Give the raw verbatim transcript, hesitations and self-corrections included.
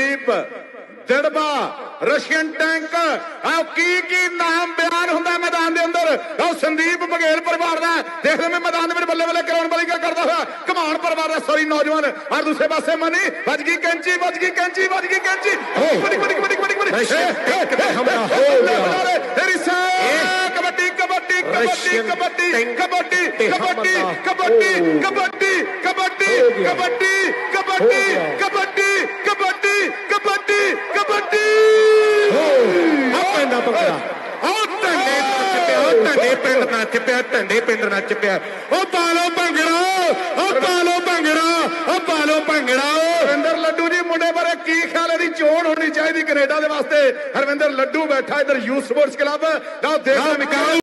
Sandeep दिड़बा Russian tank आओ की की नाम बयान होंदा मैदान दे अंदर आओ संदीप बघेल परिवार दा देखदे मैं मैदान में बल्ले बल्ले कराउण वाली गल करदा हुआ कमान परिवार दा सॉरी नौजवान और दूसरे पासे मनी बज गई कैंची बज गई कैंची बज गई कैंची बड़ी बड़ी बड़ी बड़ी बड़ी हमला हो गया तेरी सा कबड्डी कबड्डी कबड्डी कबड्डी कबड्डी कबड्डी कबड्डी कबड्डी कबड्डी कबड्डी कबड्डी कबड्डी कबड्डी कबड्डी कबड्डी अपना पकड़ा ढंडे पिंड नच पिया ढंडे पिंड नच पिया ओ पालो भंगड़ा ओ पालो भंगड़ा ओ पालो भंगड़ा हरविंदर लड्डू जी मुंडे बारे की ख्याल है चोण होनी चाहिए कनेडा के वास्ते हरविंदर लड्डू बैठा इधर यूथ स्पोर्ट्स क्लब देखो